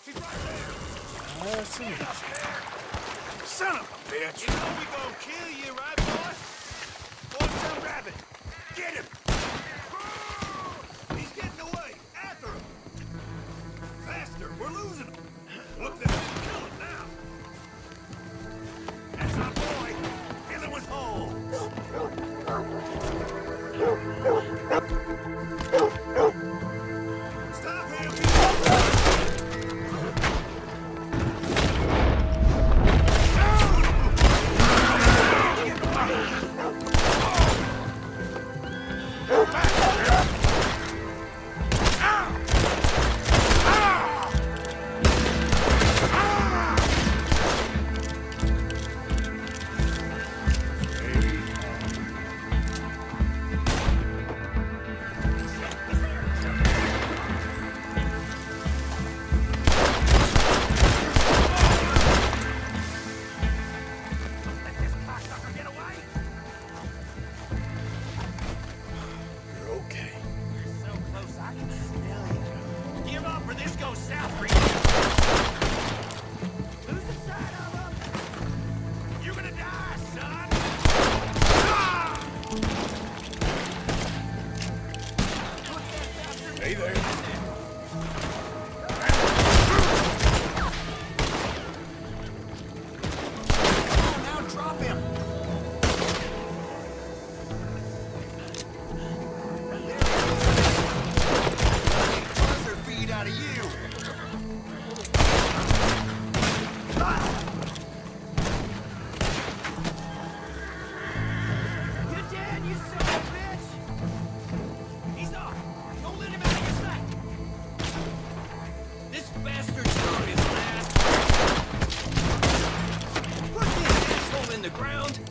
He's right there. I see. Get up there. Son of a bitch. You know we gonna kill you, right, boy? Boy, come grab it. Get him. He's getting away. After him. Faster. We're losing him. Look, they're gonna kill him now. That's our boy. Kill him with hole. Stop him. Hey there. Now drop him. Buzzer feed out of you. You're dead, you son of a bitch. He's off. Don't let him out of your sight. This bastard's on his last. Put this asshole in the ground.